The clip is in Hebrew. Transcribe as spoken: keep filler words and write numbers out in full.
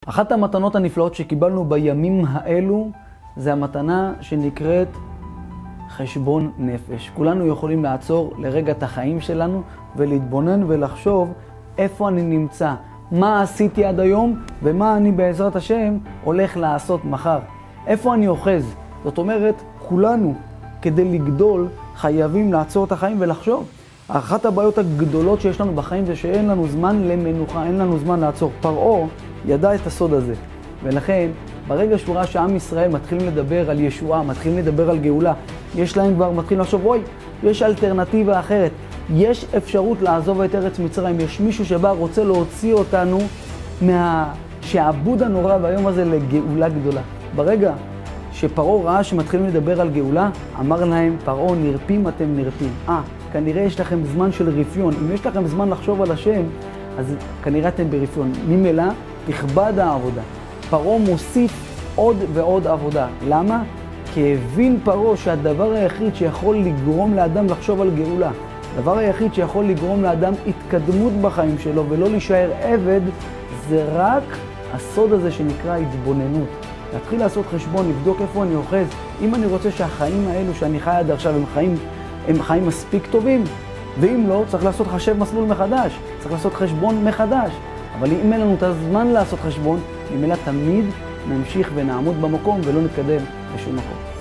אחת המתנות הנפלאות שקיבלנו בימים האלו, זה המתנה שנקראת חשבון נפש. כולנו יכולים לעצור לרגע את החיים שלנו ולהתבונן ולחשוב איפה אני נמצא, מה עשיתי עד היום ומה אני בעזרת השם הולך לעשות מחר. איפה אני אוחז. זאת אומרת, כולנו כדי לגדול חייבים לעצור את החיים ולחשוב. אחת הבעיות הגדולות שיש לנו בחיים זה שאין לנו זמן למנוחה, אין לנו זמן לעצור. פרעה ידע את הסוד הזה, ולכן ברגע שהוא ראה שעם ישראל מתחילים לדבר על ישועה, מתחילים לדבר על גאולה, יש להם כבר מתחילים לחשוב, אוי, יש אלטרנטיבה אחרת, יש אפשרות לעזוב את ארץ מצרים, יש מישהו שבא רוצה להוציא אותנו מהשעבוד הנורא והיום הזה לגאולה גדולה. ברגע שפרעה ראה שמתחילים לדבר על גאולה, אמר להם, פרעה, נרפים אתם נרפים. אה, כנראה יש לכם זמן של רפיון. אם יש לכם זמן לחשוב על השם, אז כנראה אתם ברפיון. ממילא תכבד העבודה. פרעה מוסיף עוד ועוד עבודה. למה? כי הבין פרעה שהדבר היחיד שיכול לגרום לאדם לחשוב על גאולה, הדבר היחיד שיכול לגרום לאדם התקדמות בחיים שלו ולא להישאר עבד, זה רק הסוד הזה שנקרא התבוננות. להתחיל לעשות חשבון, לבדוק איפה אני אוחז. אם אני רוצה שהחיים האלו שאני חי עד עכשיו הם חיים, הם חיים מספיק טובים, ואם לא, צריך לעשות חשב מסלול מחדש, צריך לעשות חשבון מחדש. אבל אם אין לנו את הזמן לעשות חשבון, ממילא תמיד נמשיך ונעמוד במקום ולא נתקדם לשום מקום.